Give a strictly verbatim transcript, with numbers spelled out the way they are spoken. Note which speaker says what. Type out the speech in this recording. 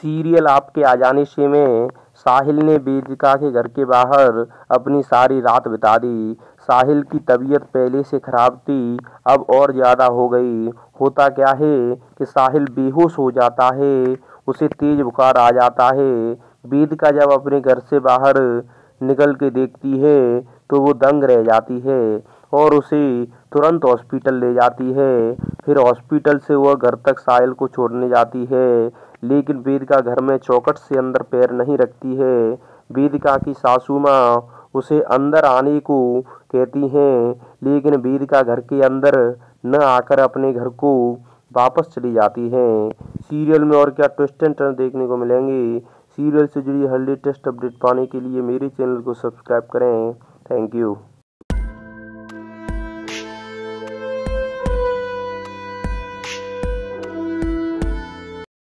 Speaker 1: Serial आपके आ जाने से में साहिल ने वेदिका के घर के बाहर अपनी सारी रात बिता दी। साहिल की तबीयत पहले से खराब थी, अब और ज़्यादा हो गई। होता क्या है कि साहिल बेहोश हो जाता है, उसे तेज बुखार आ जाता है। वेदिका जब अपने घर से बाहर निकल के देखती है तो वो दंग रह जाती है और उसे तुरंत हॉस्पिटल ले जाती है। फिर हॉस्पिटल से वह घर तक साहिल को छोड़ने जाती है, लेकिन वेदिका घर में चौखट से अंदर पैर नहीं रखती है। वेदिका की सासू माँ उसे अंदर आने को कहती हैं, लेकिन वेदिका घर के अंदर न आकर अपने घर को वापस चली जाती हैं। सीरियल में और क्या ट्विस्ट एंड टर्न देखने को मिलेंगे। सीरियल से जुड़ी हर लेटेस्ट अपडेट पाने के लिए मेरे चैनल को सब्सक्राइब करें। Thank you.